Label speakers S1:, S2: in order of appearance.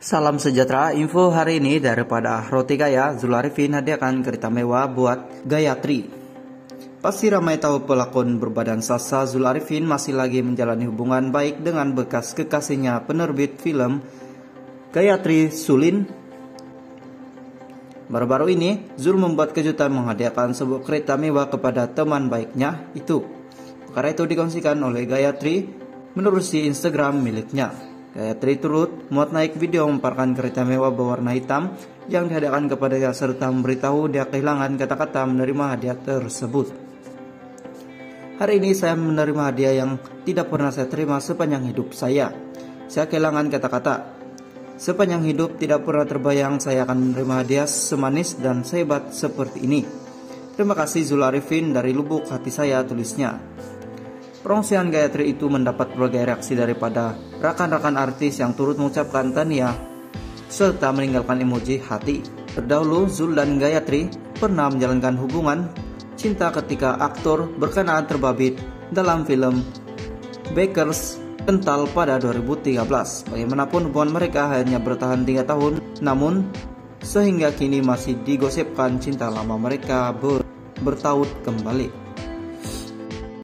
S1: Salam sejahtera, info hari ini daripada Roti Gaya, Zul Arifin hadiahkan kereta mewah buat Gayatri. Pasti ramai tahu pelakon berbadan sasa Zul Arifin masih lagi menjalani hubungan baik dengan bekas kekasihnya penerbit film Gayatri Sulin. Baru-baru ini, Zul membuat kejutan menghadiahkan sebuah kereta mewah kepada teman baiknya itu. Perkara itu dikongsikan oleh Gayatri menerusi Instagram miliknya. Gayatri turut muat naik video memaparkan kereta mewah berwarna hitam yang dihadiahkan kepadanya serta memberitahu dia kehilangan kata-kata menerima hadiah tersebut. Hari ini saya menerima hadiah yang tidak pernah saya terima sepanjang hidup saya. Saya kehilangan kata-kata. Sepanjang hidup tidak pernah terbayang saya akan menerima hadiah semanis dan sehebat seperti ini. Terima kasih Zul Arifin dari lubuk hati saya, tulisnya. Perongsian Gayatri itu mendapat berbagai reaksi daripada rekan-rekan artis yang turut mengucapkan tahniah serta meninggalkan emoji hati. Terdahulu Zul dan Gayatri pernah menjalankan hubungan cinta ketika aktor berkenaan terbabit dalam film Bakers Kental pada 2013. Bagaimanapun hubungan mereka hanya bertahan 3 tahun, namun sehingga kini masih digosipkan cinta lama mereka bertaut kembali.